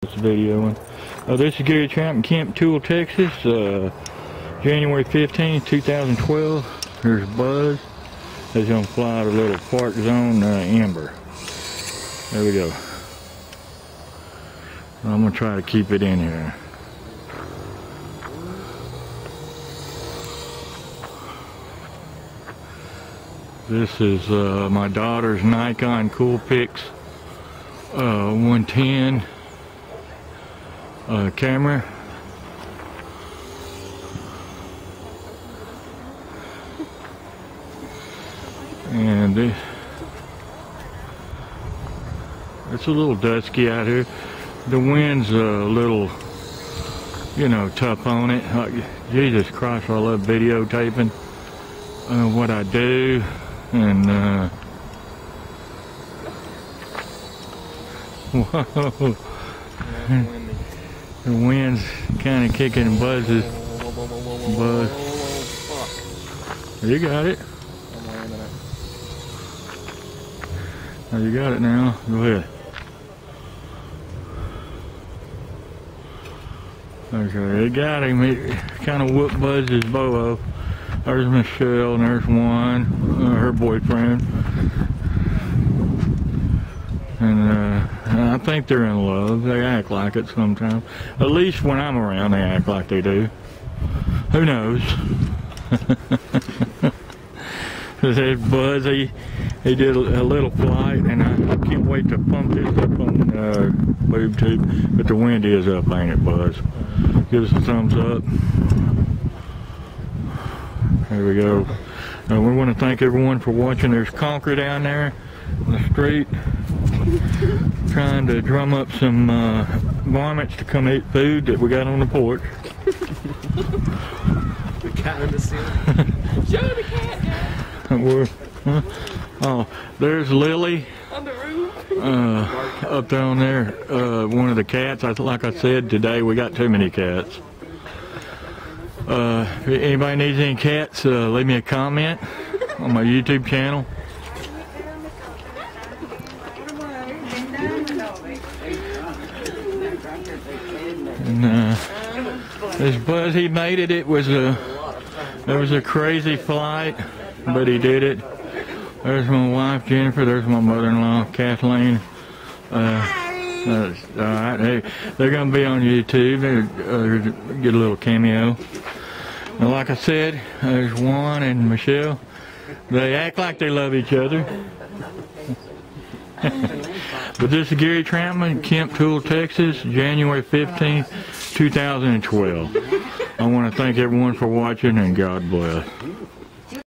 was videoing. This is Gary Tramp in Camp Tool, Texas. January 15th, 2012. Here's Buzz. He's gonna fly the little Parkzone Ember. There we go. I'm gonna try to keep it in here. This is my daughter's Nikon Coolpix 110 camera. And it's a little dusky out here. The wind's a little, you know, tough on it. Jesus Christ, I love videotaping what I do. And whoa, the wind's kind of kicking Buzz's. Buzz, you got it. Oh, you got it now. Go ahead. Okay, you got him. He kind of whooped Buzz's bow off. There's Michelle, and there's Juan, her boyfriend. And I think they're in love. They act like it sometimes. At least when I'm around, they act like they do. Who knows? There's Buzz. He did a little flight, and I can't wait to pump this up on boob tube. But the wind is up, ain't it, Buzz? Give us a thumbs up. There we go. We want to thank everyone for watching. There's Conker down there on the street trying to drum up some varmints to come eat food that we got on the porch. The cat in the ceiling. Show the cat, guys. Oh, there's Lily on the roof. up down there. One of the cats. Like I said, today we got too many cats. If anybody needs any cats, leave me a comment on my YouTube channel. And this Buzz, he made it. It was a crazy flight, but he did it. There's my wife Jennifer. There's my mother-in-law Kathleen. Alright, they're gonna be on YouTube. Get a little cameo. And like I said, there's Juan and Michelle. They act like they love each other. But this is Gary Trampman, Camp Tool, Texas, January 15th, 2012. I want to thank everyone for watching, and God bless.